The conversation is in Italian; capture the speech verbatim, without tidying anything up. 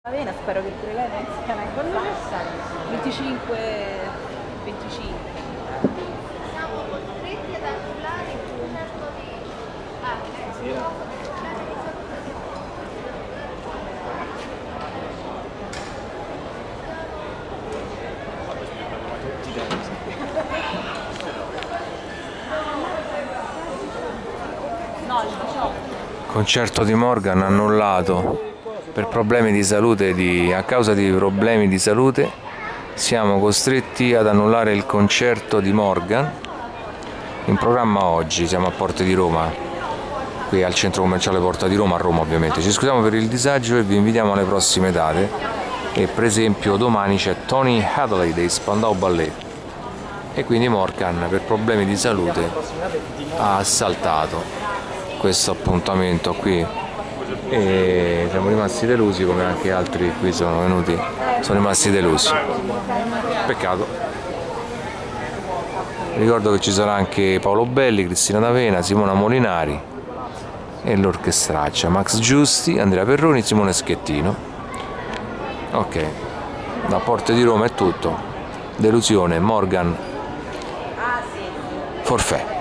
Avena, spero che pure lei non sia una cosa. venticinque venticinque. Siamo costretti ad annullare il concerto di... Ah, sì. No, il diciotto. Concerto di Morgan annullato per problemi di salute, di, a causa di problemi di salute siamo costretti ad annullare il concerto di Morgan in programma oggi. Siamo a Porte di Roma, qui al centro commerciale Porta di Roma, a Roma ovviamente. Ci scusiamo per il disagio e vi invitiamo alle prossime date, e per esempio domani c'è Tony Hadley dei Spandau Ballet, e quindi Morgan per problemi di salute ha saltato questo appuntamento qui e siamo rimasti delusi, come anche altri qui sono venuti, sono rimasti delusi. Peccato. Ricordo che ci sarà anche Paolo Belli, Cristina D'Avena, Simona Molinari e l'orchestraccia, Max Giusti, Andrea Perroni, Simone Schettino. Ok, da Porte di Roma è tutto. Delusione, Morgan forfait.